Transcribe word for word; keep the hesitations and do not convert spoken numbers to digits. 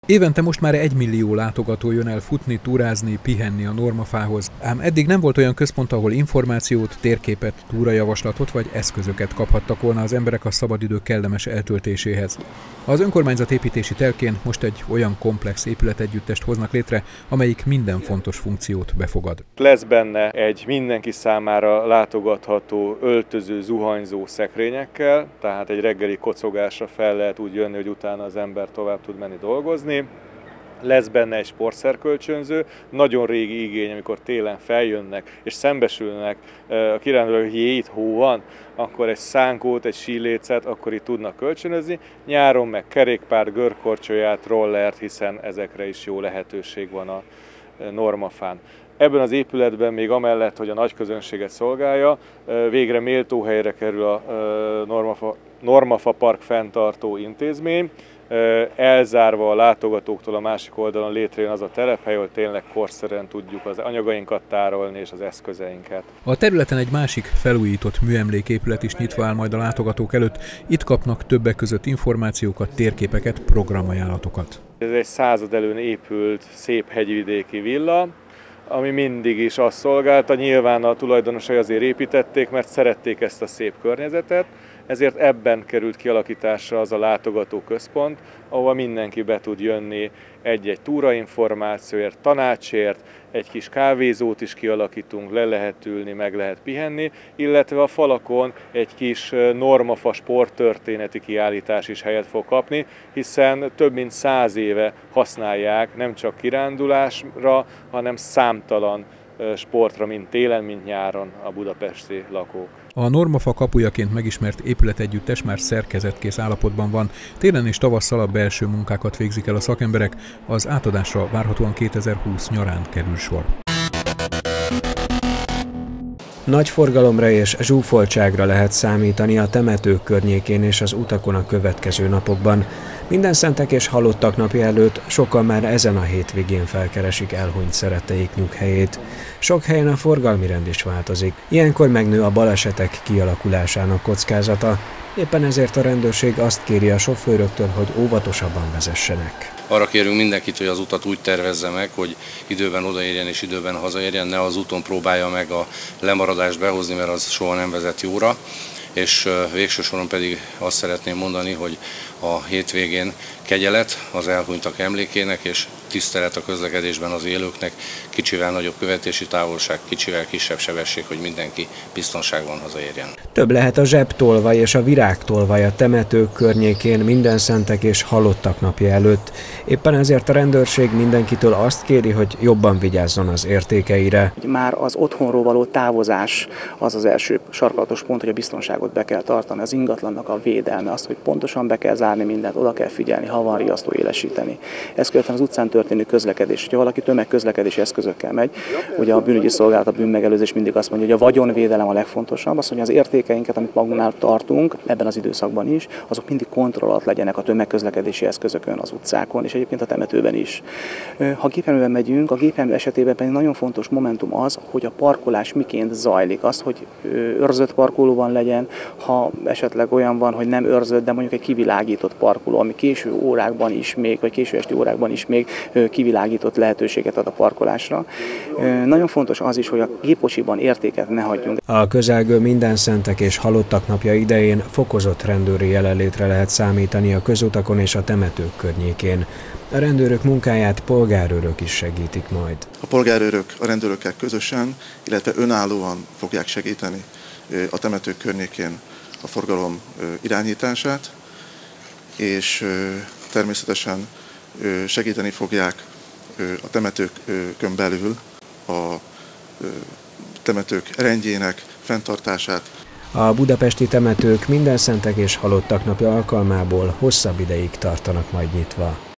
Évente most már egy millió látogató jön el futni, túrázni, pihenni a Normafához, ám eddig nem volt olyan központ, ahol információt, térképet, túrajavaslatot vagy eszközöket kaphattak volna az emberek a szabadidő kellemes eltöltéséhez. Az önkormányzat építési telkén most egy olyan komplex épületegyüttest hoznak létre, amelyik minden fontos funkciót befogad. Lesz benne egy mindenki számára látogatható öltöző, zuhanyzó szekrényekkel, tehát egy reggeli kocogásra fel lehet úgy jönni, hogy utána az ember tovább tud menni dolgozni. Lesz benne egy sportszerkölcsönző, nagyon régi igény, amikor télen feljönnek és szembesülnek a kirándulók, hogy jé, itt hó van, akkor egy szánkót, egy sílécet, akkor itt tudnak kölcsönözni. Nyáron meg kerékpár, görkorcsolyát, rollert, hiszen ezekre is jó lehetőség van a Normafán. Ebben az épületben még amellett, hogy a nagy közönséget szolgálja, végre méltó helyre kerül a Normafa, Normafa Park fenntartó intézmény, elzárva a látogatóktól a másik oldalon létrejön az a telephely, ahol tényleg korszerűen tudjuk az anyagainkat tárolni és az eszközeinket. A területen egy másik felújított műemléképület is nyitva áll majd a látogatók előtt. Itt kapnak többek között információkat, térképeket, programajánlatokat. Ez egy század előn épült szép hegyvidéki villa, ami mindig is azt szolgálta, nyilván a tulajdonosai azért építették, mert szerették ezt a szép környezetet, ezért ebben került kialakításra az a látogatóközpont, ahova mindenki be tud jönni egy-egy túrainformációért, tanácsért, egy kis kávézót is kialakítunk, le lehet ülni, meg lehet pihenni, illetve a falakon egy kis Normafa sporttörténeti kiállítás is helyet fog kapni, hiszen több mint száz éve használják nem csak kirándulásra, hanem számtalan sportra, mint télen, mint nyáron a budapesti lakók. A Normafa kapujaként megismert épületegyüttes már szerkezetkész állapotban van. Télen és tavasszal a belső munkákat végzik el a szakemberek, az átadásra várhatóan kétezer-húsz nyarán kerül sor. Nagy forgalomra és zsúfoltságra lehet számítani a temetők környékén és az utakon a következő napokban. Mindenszentek és halottak napja előtt sokan már ezen a hétvégén felkeresik elhunyt szeretteik nyughelyét. Sok helyen a forgalmi rend is változik. Ilyenkor megnő a balesetek kialakulásának kockázata. Éppen ezért a rendőrség azt kéri a sofőröktől, hogy óvatosabban vezessenek. Arra kérünk mindenkit, hogy az utat úgy tervezze meg, hogy időben odaérjen és időben hazaérjen, ne az úton próbálja meg a lemaradást behozni, mert az soha nem vezet jóra. És végső soron pedig azt szeretném mondani, hogy a hétvégén kegyelet az elhunytak emlékének és tisztelet a közlekedésben az élőknek, kicsivel nagyobb követési távolság, kicsivel kisebb sebesség, hogy mindenki biztonságban hazaérjen. Több lehet a zsebtolvaj és a virágtolvaj a temetők környékén mindenszentek és halottak napja előtt. Éppen ezért a rendőrség mindenkitől azt kéri, hogy jobban vigyázzon az értékeire. Már az otthonról való távozás az az első sarkalatos pont, hogy a biztonságot be kell tartani, az ingatlannak a védelme, azt, hogy pontosan be kell zárni mindent, oda kell figyelni, ha van riasztó, élesíteni. Ez követően az utcán történő közlekedés. Ha valaki tömegközlekedési eszközökkel megy, ugye a bűnügyi szolgálat, a bűnmegelőzés mindig azt mondja, hogy a vagyonvédelem a legfontosabb, az, hogy az értékeinket, amit magunknál tartunk, ebben az időszakban is, azok mindig kontroll alatt legyenek a tömegközlekedési eszközökön, az utcákon, és egyébként a temetőben is. Ha gépjárművel megyünk, a gépjármű esetében pedig nagyon fontos momentum az, hogy a parkolás miként zajlik, az, hogy őrzött parkolóban legyen, ha esetleg olyan van, hogy nem őrzött, de mondjuk egy kivilágított parkoló, ami késő órákban is még, vagy késő esti órákban is még kivilágított lehetőséget ad a parkolásra. Nagyon fontos az is, hogy a gépkocsiban értéket ne hagyjunk. A közelgő mindenszentek és halottak napja idején fokozott rendőri jelenlétre lehet számítani a közutakon és a temetők környékén. A rendőrök munkáját polgárőrök is segítik majd. A polgárőrök a rendőrökkel közösen, illetve önállóan fogják segíteni a temetők környékén a forgalom irányítását, és természetesen segíteni fogják a temetőkön belül a temetők rendjének fenntartását. A budapesti temetők mindenszentek és halottak napja alkalmából hosszabb ideig tartanak majd nyitva.